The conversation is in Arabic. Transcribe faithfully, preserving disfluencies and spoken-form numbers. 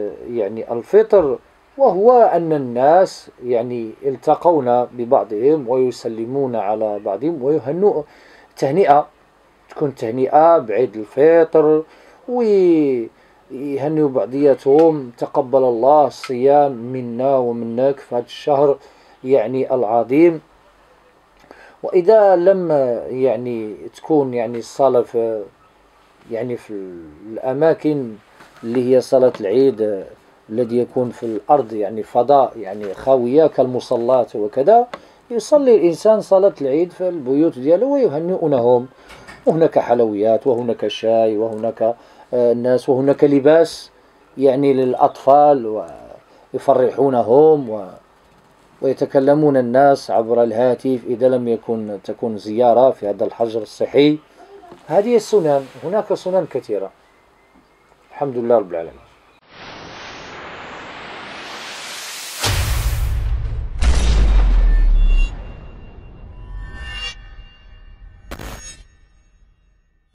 يعني الفطر، وهو أن الناس يعني التقون ببعضهم ويسلمون على بعضهم ويهنوا تهنئة، تكون تهنئة بعيد الفطر، ويهنوا بعضياتهم تقبل الله الصيام منا ومنك في هذا الشهر يعني العظيم. وإذا لم يعني تكون يعني الصلاة في يعني في الأماكن اللي هي صلاة العيد الذي يكون في الأرض يعني فضاء يعني خاوية كالمصلات وكذا، يصلي الإنسان صلاة العيد في البيوت دياله ويهنئونهم، وهناك حلويات وهناك شاي وهناك الناس وهناك لباس يعني للأطفال ويفرحونهم و ويتكلمون الناس عبر الهاتف إذا لم يكن تكون زيارة في هذا الحجر الصحي. هذه السنن، هناك سنن كثيرة. الحمد لله رب العالمين.